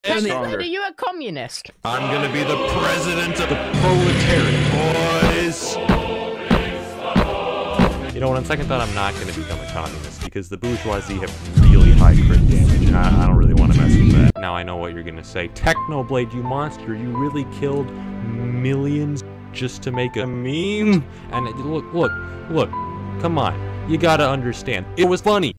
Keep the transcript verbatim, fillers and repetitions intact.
Technoblade, are you a communist? I'm gonna be the president of the proletariat, boys! You know what, on second thought, I'm not gonna become a communist, because the bourgeoisie have really high crit damage, and I, I don't really want to mess with that. Now I know what you're gonna say. Technoblade, you monster, you really killed millions just to make a meme? And it, look, look, look, come on. You gotta understand. It was funny.